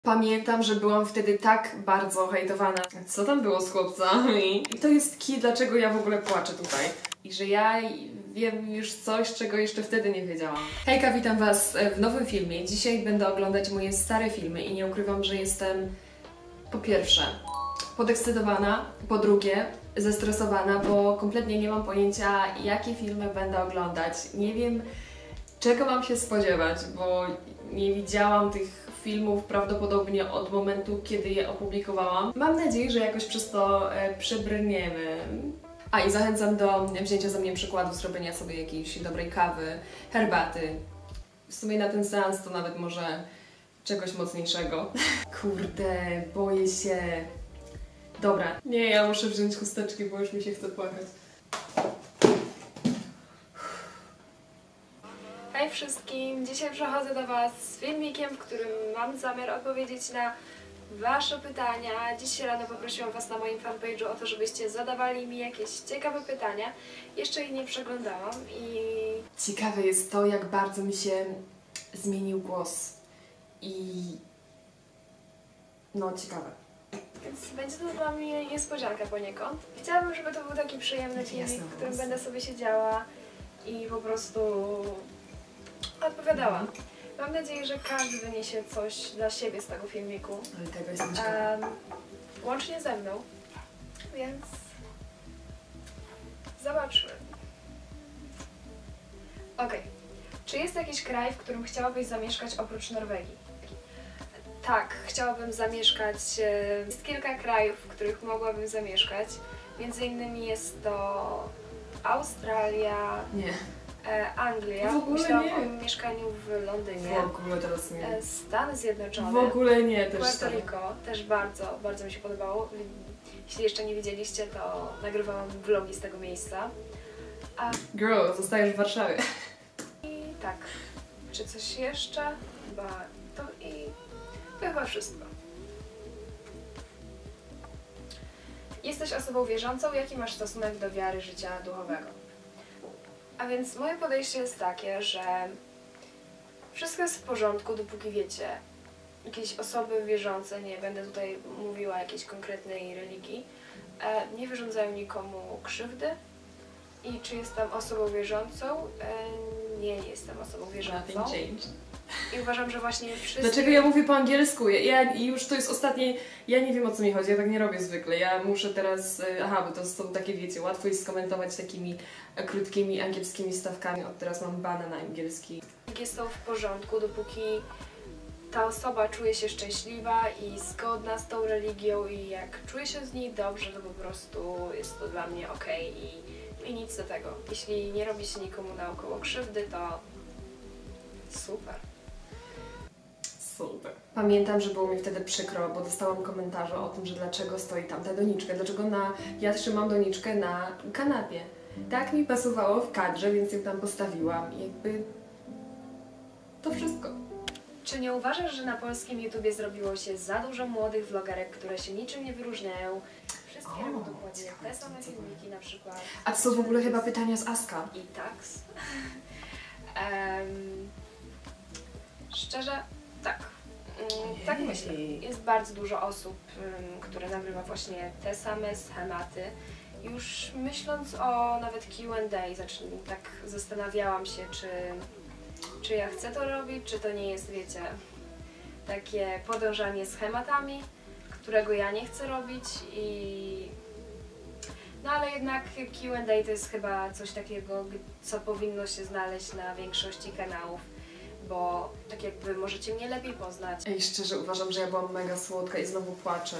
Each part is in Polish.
Pamiętam, że byłam wtedy tak bardzo hejtowana. Co tam było z chłopcami? I to jest key, dlaczego ja w ogóle płaczę tutaj. I że ja wiem już coś, czego jeszcze wtedy nie wiedziałam. Hejka, witam Was w nowym filmie. Dzisiaj będę oglądać moje stare filmy i nie ukrywam, że jestem po pierwsze podekscytowana, po drugie zestresowana, bo kompletnie nie mam pojęcia, jakie filmy będę oglądać. Nie wiem, czego mam się spodziewać, bo nie widziałam tych filmów prawdopodobnie od momentu, kiedy je opublikowałam. Mam nadzieję, że jakoś przez to przebrniemy. A i zachęcam do wzięcia ze mnie przykładu, zrobienia sobie jakiejś dobrej kawy, herbaty. W sumie na ten seans to nawet może czegoś mocniejszego. Kurde, boję się. Dobra. Nie, ja muszę wziąć chusteczki, bo już mi się chce płakać. Hej wszystkim! Dzisiaj przychodzę do Was z filmikiem, w którym mam zamiar odpowiedzieć na Wasze pytania. Dzisiaj rano poprosiłam Was na moim fanpage'u o to, żebyście zadawali mi jakieś ciekawe pytania. Jeszcze ich nie przeglądałam i... Ciekawe jest to, jak bardzo mi się zmienił głos. No, ciekawe. Więc będzie to dla mnie niespodzianka poniekąd. Chciałabym, żeby to był taki przyjemny filmik, w którym będę sobie siedziała i po prostu odpowiadała. Mam nadzieję, że każdy wyniesie coś dla siebie z tego filmiku. Ale tego jestem ciekawa. Łącznie ze mną. Więc zobaczmy. Okej. Czy jest jakiś kraj, w którym chciałabyś zamieszkać oprócz Norwegii? Tak, chciałabym zamieszkać. Jest kilka krajów, w których mogłabym zamieszkać. Między innymi jest to Australia, Nie. Anglia. W ogóle Myślałam nie. o mieszkaniu w Londynie. W ogóle teraz nie. Stany Zjednoczone. W ogóle nie też. Puerto Rico też bardzo mi się podobało. Jeśli jeszcze nie widzieliście, to nagrywałam vlogi z tego miejsca. Girl, zostajesz w Warszawie. I tak, czy coś jeszcze? Chyba to chyba wszystko. Jesteś osobą wierzącą, jaki masz stosunek do wiary, życia duchowego? A więc moje podejście jest takie, że wszystko jest w porządku, dopóki wiecie, jakieś osoby wierzące, nie będę tutaj mówiła jakiejś konkretnej religii, nie wyrządzają nikomu krzywdy. I czy jestem osobą wierzącą? Nie jestem osobą wierzącą. I uważam, że właśnie wszyscy... Dlaczego ja mówię po angielsku? Ja już to jest ostatnie... Ja nie wiem, o co mi chodzi, ja tak nie robię zwykle. Ja muszę teraz... Aha, bo to są takie, wiecie, łatwo jest skomentować takimi krótkimi angielskimi stawkami. Od teraz mam bana na angielski. Jest to w porządku, dopóki ta osoba czuje się szczęśliwa i zgodna z tą religią i jak czuje się z niej dobrze, to po prostu jest to dla mnie okej i nic do tego. Jeśli nie robi się nikomu naokoło krzywdy, to super. Super. Pamiętam, że było mi wtedy przykro, bo dostałam komentarze o tym, że dlaczego stoi tam ta doniczka, dlaczego ja trzymam doniczkę na kanapie. Tak mi pasowało w kadrze, więc ją tam postawiłam i jakby to wszystko. Czy nie uważasz, że na polskim YouTubie zrobiło się za dużo młodych vlogerek, które się niczym nie wyróżniają? Wszystkie robią dokładnie te same filmiki na przykład. A to są w ogóle chyba pytania z Aska. I taks. Szczerze, tak. Tak myślę. Jest bardzo dużo osób, które nagrywa właśnie te same schematy. Już myśląc o nawet Q&A, tak zastanawiałam się, czy ja chcę to robić, czy to nie jest, wiecie, takie podążanie schematami, którego ja nie chcę robić No ale jednak Q&A to jest chyba coś takiego, co powinno się znaleźć na większości kanałów, bo tak jakby możecie mnie lepiej poznać. Ej, szczerze uważam, że ja byłam mega słodka i znowu płaczę.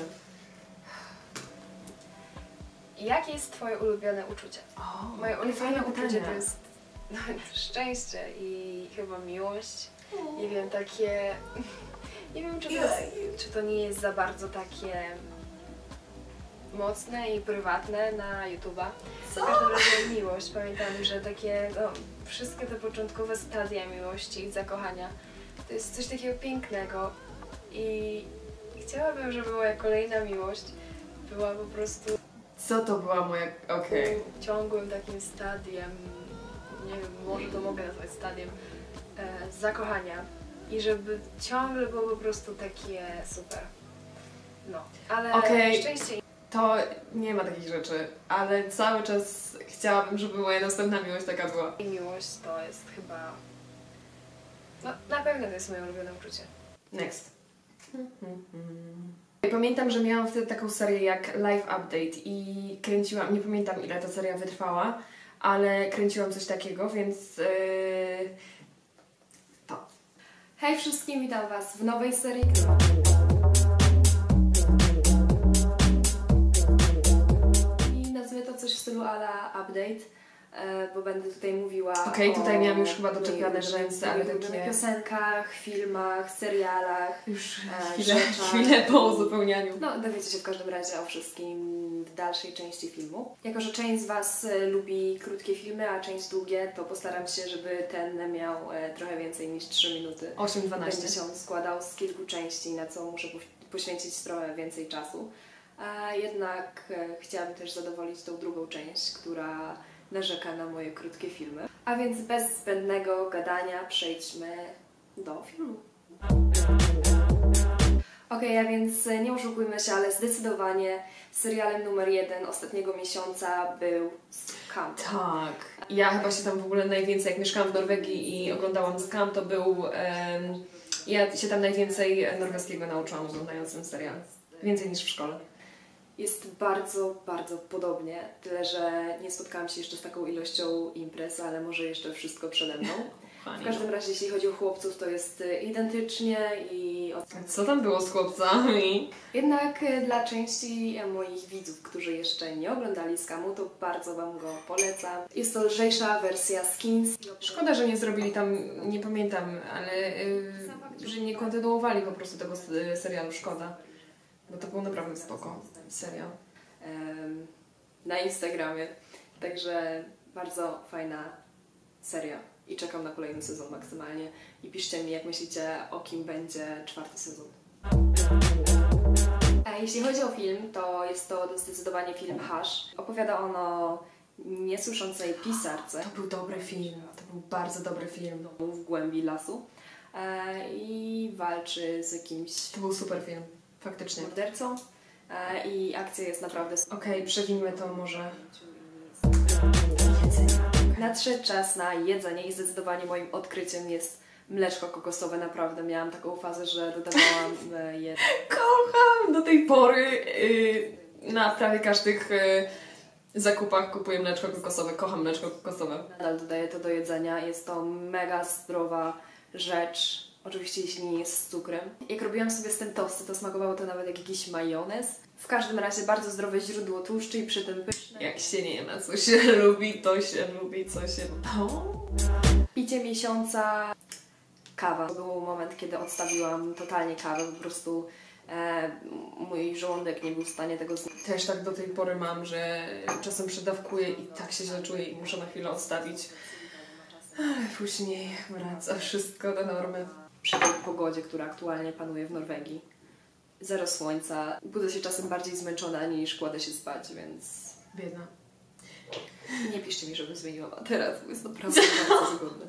Jakie jest Twoje ulubione uczucie? Moje ulubione uczucie to jest szczęście i chyba miłość. Nie wiem, takie... Nie wiem, czy to nie jest za bardzo takie mocne i prywatne na YouTube'a. W każdym razie miłość. Pamiętam, że takie, wszystkie te początkowe stadia miłości i zakochania to jest coś takiego pięknego i chciałabym, żeby moja kolejna miłość była po prostu... Co to była moja... Okej. Ciągłym takim stadiem, nie wiem, może to mogę nazwać stadiem zakochania. i żeby ciągle było po prostu takie super. No, ale szczęście... To nie ma takich rzeczy, ale cały czas chciałabym, żeby moja następna miłość taka była. I miłość to jest chyba... No, na pewno to jest moje ulubione uczucie. Next. Pamiętam, że miałam wtedy taką serię jak Live Update i kręciłam, nie pamiętam ile ta seria wytrwała, ale kręciłam coś takiego, więc to. Hej wszystkim, witam Was w nowej serii. I nazwę to coś w stylu ala Update, bo będę tutaj mówiła tutaj miałam już chyba doczepiane rzęsy, ale takie piosenkach, filmach, serialach, już chwilę po uzupełnianiu. No, dowiecie się w każdym razie o wszystkim w dalszej części filmu. Jako że część z Was lubi krótkie filmy, a część długie, to postaram się, żeby ten miał trochę więcej niż 3 minuty. 8-12. Będzie się on składał z kilku części, na co muszę poświęcić trochę więcej czasu. A jednak chciałabym też zadowolić tą drugą część, która narzeka na moje krótkie filmy. A więc bez zbędnego gadania przejdźmy do filmu. Okej, a więc nie oszukujmy się, ale zdecydowanie serialem numer 1 ostatniego miesiąca był Skam. Tak. Ja chyba się tam w ogóle najwięcej, jak mieszkałam w Norwegii i oglądałam Skam, to był... ja się tam najwięcej norweskiego nauczyłam oglądając ten serial. Więcej niż w szkole. Jest bardzo, bardzo podobnie, tyle że nie spotkałam się jeszcze z taką ilością imprez, ale może jeszcze wszystko przede mną. W każdym razie, jeśli chodzi o chłopców, to jest identycznie i... Co tam było z chłopcami? Jednak dla części moich widzów, którzy jeszcze nie oglądali Skamu, to bardzo Wam go polecam. Jest to lżejsza wersja Skins. Szkoda, że nie zrobili tam, nie pamiętam, ale że nie kontynuowali po prostu tego serialu, szkoda. Bo to był naprawdę spoko serial. Na Instagramie. Także bardzo fajna seria. I czekam na kolejny sezon maksymalnie. I piszcie mi, jak myślicie, o kim będzie 4. sezon. A jeśli chodzi o film, to jest to zdecydowanie film Hush. Opowiada on o niesłyszącej pisarce. To był dobry film. To był bardzo dobry film. W głębi lasu. I walczy z jakimś... To był super film. Faktycznie. Mordercą. I akcja jest naprawdę... Okej, przewinmy to może. Nadszedł czas na jedzenie i zdecydowanie moim odkryciem jest mleczko kokosowe. Naprawdę miałam taką fazę, że dodawałam je. Kocham! Do tej pory na prawie każdych zakupach kupuję mleczko kokosowe. Kocham mleczko kokosowe. Nadal dodaję to do jedzenia. Jest to mega zdrowa rzecz. Oczywiście jeśli nie jest z cukrem. Jak robiłam sobie z tym tosty, to smakowało to nawet jak jakiś majonez. W każdym razie bardzo zdrowe źródło tłuszczu i przy tym pyszne. Jak się nie ma, co się lubi, to się lubi, co się... Picie miesiąca... Kawa. To był moment, kiedy odstawiłam totalnie kawę. Po prostu mój żołądek nie był w stanie tego znieść. Też tak do tej pory mam, że czasem przedawkuję i tak się źle czuję i muszę na chwilę odstawić. Ale później wraca wszystko do normy. Przy tej pogodzie, która aktualnie panuje w Norwegii. Zero słońca. Budzę się czasem bardziej zmęczona niż kładę się spać, więc... Biedna. Nie piszcie mi, żebym zmieniła materac, bo jest naprawdę bardzo zgodny.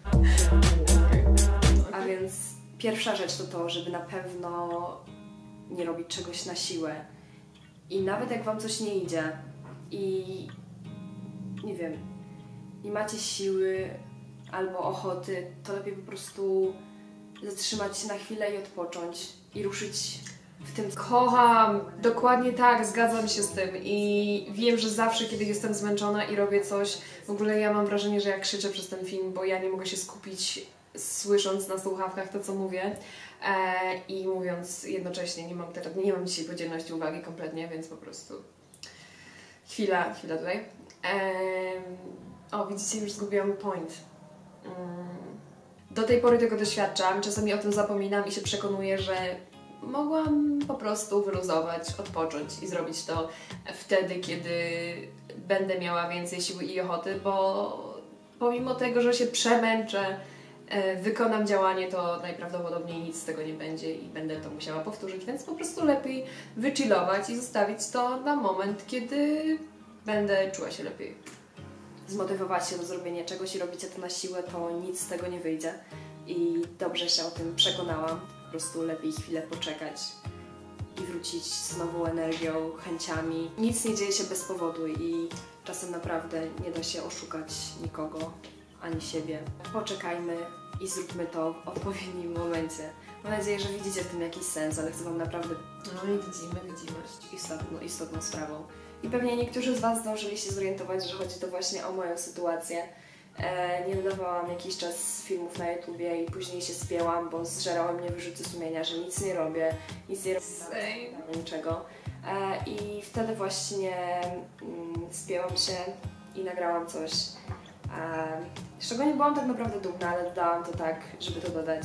A więc pierwsza rzecz to to, żeby na pewno nie robić czegoś na siłę. I nawet jak Wam coś nie idzie i... nie wiem, nie macie siły albo ochoty, to lepiej po prostu zatrzymać się na chwilę i odpocząć i ruszyć w tym. Kocham! Dokładnie tak, zgadzam się z tym i wiem, że zawsze, kiedy jestem zmęczona i robię coś, w ogóle ja mam wrażenie, że ja krzyczę przez ten film, bo ja nie mogę się skupić, słysząc na słuchawkach to, co mówię i mówiąc jednocześnie, nie mam dzisiaj podzielności uwagi kompletnie, więc po prostu chwila tutaj. O, widzicie, już zgubiłam point. Do tej pory tego doświadczam, czasami o tym zapominam i się przekonuję, że mogłam po prostu wyluzować, odpocząć i zrobić to wtedy, kiedy będę miała więcej siły i ochoty, bo pomimo tego, że się przemęczę, wykonam działanie, to najprawdopodobniej nic z tego nie będzie i będę to musiała powtórzyć, więc po prostu lepiej wychillować i zostawić to na moment, kiedy będę czuła się lepiej. Zmotywować się do zrobienia czegoś i robicie to na siłę, to nic z tego nie wyjdzie. i dobrze się o tym przekonałam. Po prostu lepiej chwilę poczekać i wrócić z nową energią, chęciami. Nic nie dzieje się bez powodu i czasem naprawdę nie da się oszukać nikogo ani siebie. Poczekajmy i zróbmy to w odpowiednim momencie. Mam nadzieję, że widzicie w tym jakiś sens, ale chcę Wam naprawdę... No i widzimy. Istotną sprawą. I pewnie niektórzy z Was zdążyli się zorientować, że chodzi to właśnie o moją sytuację. Nie dodawałam jakiś czas filmów na YouTubie i później się spięłam, bo zżerały mnie wyrzuty sumienia, że nic nie robię niczego. I wtedy właśnie spięłam się i nagrałam coś, z czego nie byłam tak naprawdę dumna, ale dodałam to tak, żeby to dodać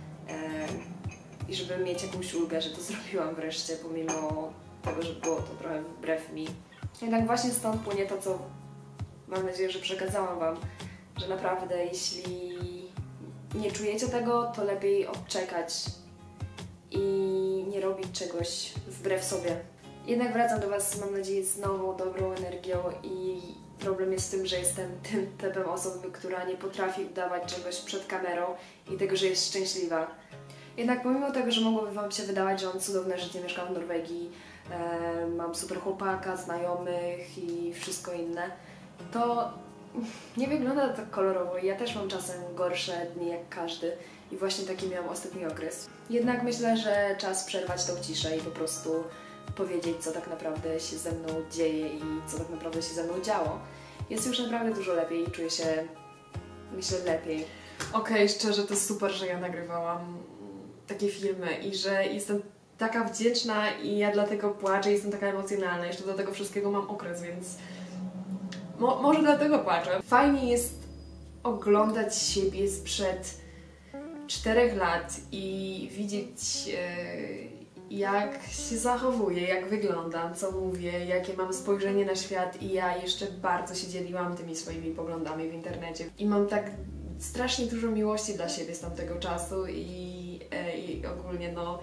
i żeby mieć jakąś ulgę, że to zrobiłam wreszcie, pomimo tego, że było to trochę wbrew mi. Jednak właśnie stąd płynie to, co mam nadzieję, że przekazałam Wam, że naprawdę jeśli nie czujecie tego, to lepiej odczekać i nie robić czegoś wbrew sobie. Jednak wracam do Was, mam nadzieję, z nową, dobrą energią i problem jest w tym, że jestem tym typem osoby, która nie potrafi udawać czegoś przed kamerą i tego, że jest szczęśliwa. Jednak pomimo tego, że mogłoby Wam się wydawać, że mam cudowne życie, mieszkam w Norwegii, mam super chłopaka, znajomych i wszystko inne, to nie wygląda to tak kolorowo i ja też mam czasem gorsze dni jak każdy i właśnie taki miałam ostatni okres. Jednak myślę, że czas przerwać tą ciszę i po prostu powiedzieć, co tak naprawdę się ze mną dzieje i co tak naprawdę się ze mną działo. Jest już naprawdę dużo lepiej i czuję się, myślę, lepiej. Okej, szczerze, to super, że ja nagrywałam takie filmy i że jestem taka wdzięczna i ja dlatego płaczę, jestem taka emocjonalna. Jeszcze do tego wszystkiego mam okres, więc może dlatego płaczę. Fajnie jest oglądać siebie sprzed 4 lat i widzieć jak się zachowuję, jak wyglądam, co mówię, jakie mam spojrzenie na świat i ja jeszcze bardzo się dzieliłam tymi swoimi poglądami w internecie. I mam tak strasznie dużo miłości dla siebie z tamtego czasu i ogólnie no...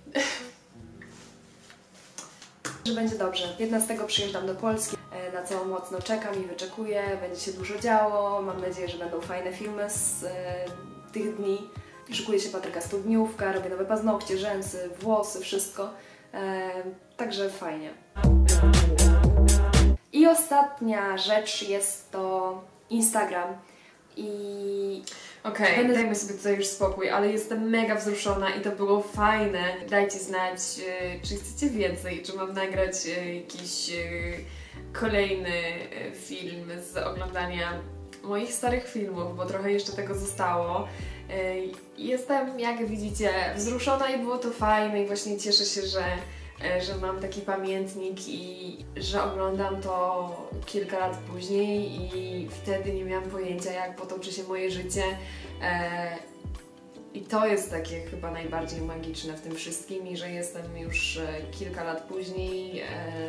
że będzie dobrze. 15 przyjeżdżam do Polski, na co mocno czekam i wyczekuję, będzie się dużo działo, mam nadzieję, że będą fajne filmy z tych dni. Szykuje się Patryka studniówka, robię nowe paznokcie, rzęsy, włosy, wszystko, także fajnie. I ostatnia rzecz jest to Instagram i... Okej, dajmy sobie tutaj już spokój, ale jestem mega wzruszona i to było fajne. Dajcie znać, czy chcecie więcej, czy mam nagrać jakiś kolejny film z oglądania moich starych filmów, bo trochę jeszcze tego zostało. Jestem, jak widzicie, wzruszona i było to fajne i właśnie cieszę się, że mam taki pamiętnik i że oglądam to kilka lat później i wtedy nie miałam pojęcia, jak potoczy się moje życie. I to jest takie chyba najbardziej magiczne w tym wszystkim i że jestem już kilka lat później,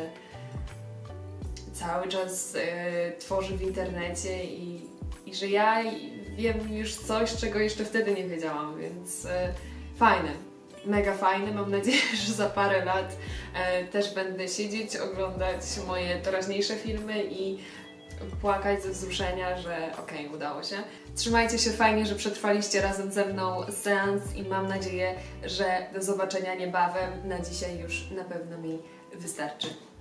cały czas tworzę w internecie i że ja wiem już coś, czego jeszcze wtedy nie wiedziałam, więc fajne, mega fajne. Mam nadzieję, że za parę lat też będę siedzieć, oglądać moje teraźniejsze filmy i płakać ze wzruszenia, że okej, udało się. Trzymajcie się, fajnie, że przetrwaliście razem ze mną seans i mam nadzieję, że do zobaczenia niebawem. Na dzisiaj już na pewno mi wystarczy.